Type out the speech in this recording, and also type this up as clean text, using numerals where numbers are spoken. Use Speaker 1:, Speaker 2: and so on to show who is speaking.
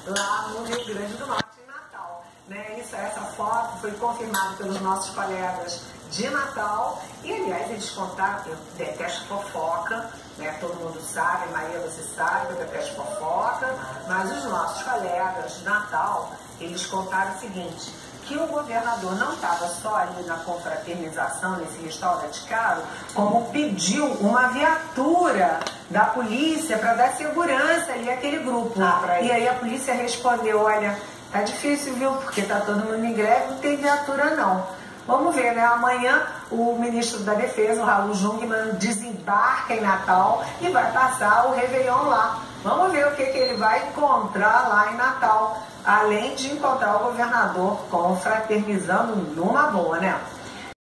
Speaker 1: lá no Rio Grande do Norte, em Natal. Né? Essa foto foi confirmada pelos nossos colegas de Natal. E, aliás, eles contaram, eu detesto fofoca, né? Todo mundo sabe, Maria, você sabe que eu detesto fofoca, mas os nossos colegas de Natal, eles contaram o seguinte, que o governador não estava só ali na confraternização, nesse restaurante caro, como pediu uma viatura da polícia para dar segurança ali àquele grupo. E aí a polícia respondeu, olha, tá difícil, viu, porque tá todo mundo em greve, não tem viatura não. Vamos ver, né? Amanhã o ministro da Defesa, o Raul Jungmann, desembarca em Natal e vai passar o Réveillon lá. Vamos ver o que ele vai encontrar lá em Natal, além de encontrar o governador confraternizando numa boa, né?